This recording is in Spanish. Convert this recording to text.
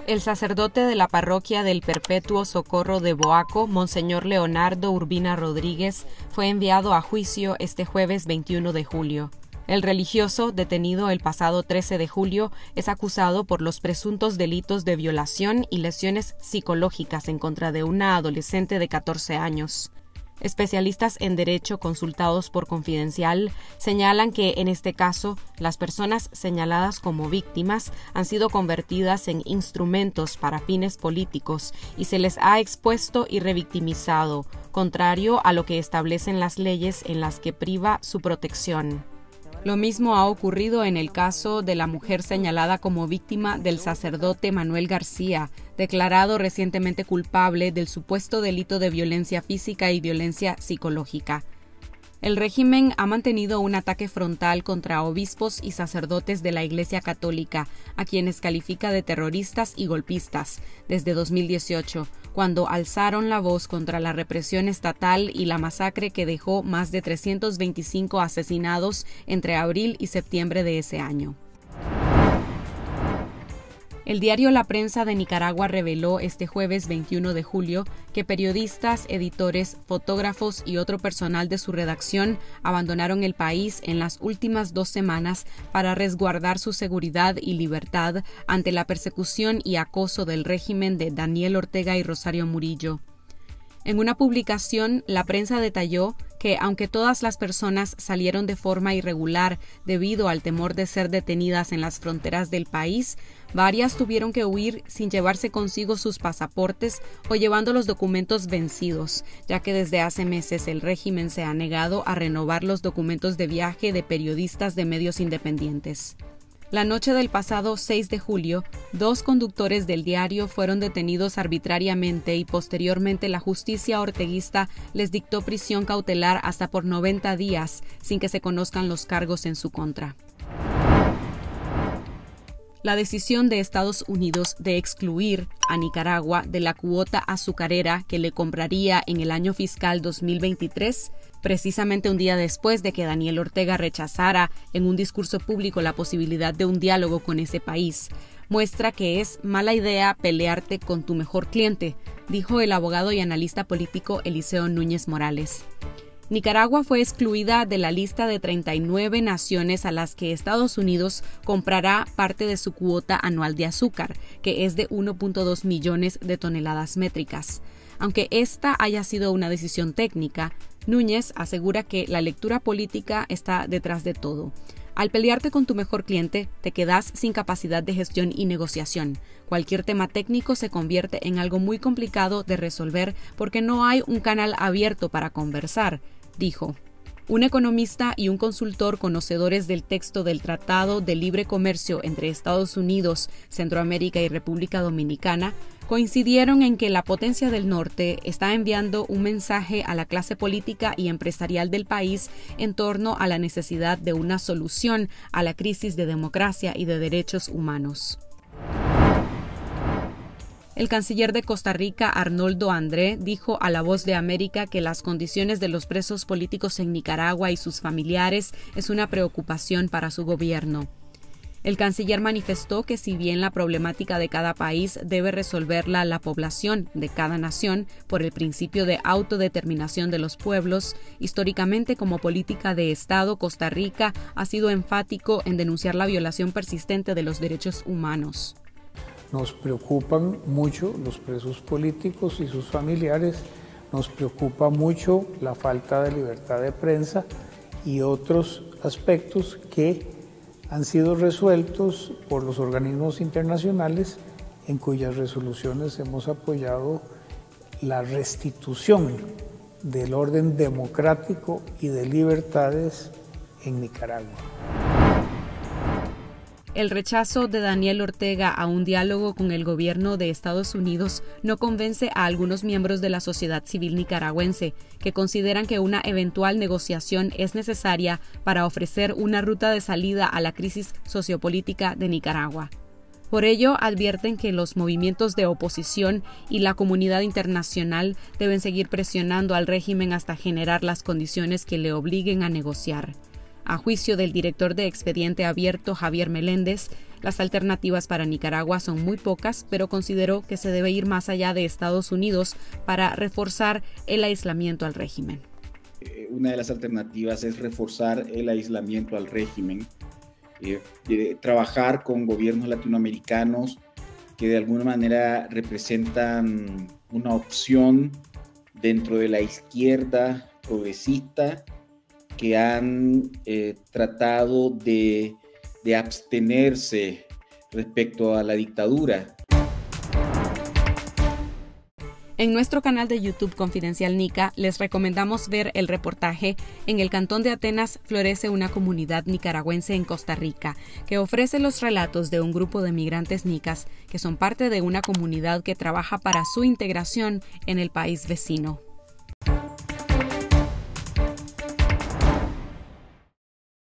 El sacerdote de la parroquia del Perpetuo Socorro de Boaco, Monseñor Leonardo Urbina Rodríguez, fue enviado a juicio este jueves 21 de julio. El religioso, detenido el pasado 13 de julio, es acusado por los presuntos delitos de violación y lesiones psicológicas en contra de una adolescente de 14 años. Especialistas en derecho consultados por Confidencial señalan que, en este caso, las personas señaladas como víctimas han sido convertidas en instrumentos para fines políticos y se les ha expuesto y revictimizado, contrario a lo que establecen las leyes en las que priva su protección. Lo mismo ha ocurrido en el caso de la mujer señalada como víctima del sacerdote Manuel García, declarado recientemente culpable del supuesto delito de violencia física y violencia psicológica. El régimen ha mantenido un ataque frontal contra obispos y sacerdotes de la Iglesia Católica, a quienes califica de terroristas y golpistas, desde 2018, cuando alzaron la voz contra la represión estatal y la masacre que dejó más de 325 asesinados entre abril y septiembre de ese año. El diario La Prensa de Nicaragua reveló este jueves 21 de julio que periodistas, editores, fotógrafos y otro personal de su redacción abandonaron el país en las últimas 2 semanas para resguardar su seguridad y libertad ante la persecución y acoso del régimen de Daniel Ortega y Rosario Murillo. En una publicación, La Prensa detalló que, aunque todas las personas salieron de forma irregular debido al temor de ser detenidas en las fronteras del país, varias tuvieron que huir sin llevarse consigo sus pasaportes o llevando los documentos vencidos, ya que desde hace meses el régimen se ha negado a renovar los documentos de viaje de periodistas de medios independientes. La noche del pasado 6 de julio, 2 conductores del diario fueron detenidos arbitrariamente y posteriormente la justicia orteguista les dictó prisión cautelar hasta por 90 días, sin que se conozcan los cargos en su contra. La decisión de Estados Unidos de excluir a Nicaragua de la cuota azucarera que le compraría en el año fiscal 2023, precisamente un día después de que Daniel Ortega rechazara en un discurso público la posibilidad de un diálogo con ese país, muestra que es mala idea pelearte con tu mejor cliente, dijo el abogado y analista político Eliseo Núñez Morales. Nicaragua fue excluida de la lista de 39 naciones a las que Estados Unidos comprará parte de su cuota anual de azúcar, que es de 1.2 millones de toneladas métricas. Aunque esta haya sido una decisión técnica, Núñez asegura que la lectura política está detrás de todo. Al pelearte con tu mejor cliente, te quedas sin capacidad de gestión y negociación. Cualquier tema técnico se convierte en algo muy complicado de resolver porque no hay un canal abierto para conversar, dijo. Un economista y un consultor conocedores del texto del Tratado de Libre Comercio entre Estados Unidos, Centroamérica y República Dominicana coincidieron en que la potencia del norte está enviando un mensaje a la clase política y empresarial del país en torno a la necesidad de una solución a la crisis de democracia y de derechos humanos. El canciller de Costa Rica, Arnoldo André, dijo a La Voz de América que las condiciones de los presos políticos en Nicaragua y sus familiares es una preocupación para su gobierno. El canciller manifestó que si bien la problemática de cada país debe resolverla la población de cada nación por el principio de autodeterminación de los pueblos, históricamente como política de Estado, Costa Rica ha sido enfático en denunciar la violación persistente de los derechos humanos. Nos preocupan mucho los presos políticos y sus familiares, nos preocupa mucho la falta de libertad de prensa y otros aspectos que han sido resueltos por los organismos internacionales en cuyas resoluciones hemos apoyado la restitución del orden democrático y de libertades en Nicaragua. El rechazo de Daniel Ortega a un diálogo con el gobierno de Estados Unidos no convence a algunos miembros de la sociedad civil nicaragüense, que consideran que una eventual negociación es necesaria para ofrecer una ruta de salida a la crisis sociopolítica de Nicaragua. Por ello, advierten que los movimientos de oposición y la comunidad internacional deben seguir presionando al régimen hasta generar las condiciones que le obliguen a negociar. A juicio del director de Expediente Abierto, Javier Meléndez, Las alternativas para Nicaragua son muy pocas, pero consideró que se debe ir más allá de Estados Unidos para reforzar el aislamiento al régimen. Una de las alternativas es reforzar el aislamiento al régimen, trabajar con gobiernos latinoamericanos que de alguna manera representan una opción dentro de la izquierda progresista, que han tratado de abstenerse respecto a la dictadura. En nuestro canal de YouTube Confidencial Nica les recomendamos ver el reportaje En el Cantón de Atenas florece una comunidad nicaragüense en Costa Rica, que ofrece los relatos de un grupo de migrantes nicas que son parte de una comunidad que trabaja para su integración en el país vecino.